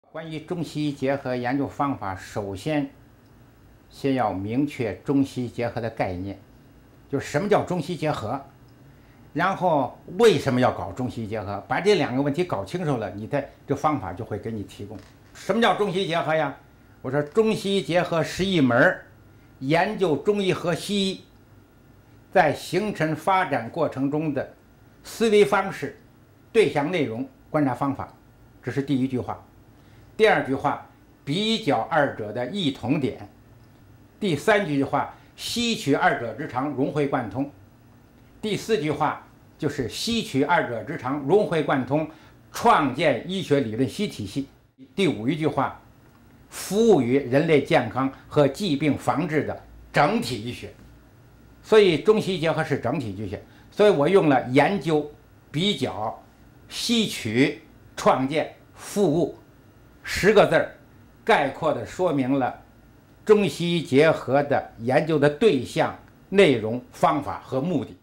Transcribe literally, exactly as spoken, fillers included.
关于中西医结合研究方法，首先先要明确中西医结合的概念，就是什么叫中西结合，然后为什么要搞中西医结合，把这两个问题搞清楚了，你的这方法就会给你提供。什么叫中西医结合呀？我说中西医结合是一门研究中医和西医在形成发展过程中的思维方式、对象内容、观察方法，这是第一句话。第二句话，比较二者的异同点。第三句话，吸取二者之长，融会贯通。第四句话就是吸取二者之长，融会贯通，创建医学理论新体系。第五一句话，服务于人类健康和疾病防治的整体医学。所以中西医结合是整体医学，所以我用了研究、比较、吸取、创建、服务十个字儿，概括地说明了中西医结合的研究的对象、内容、方法和目的。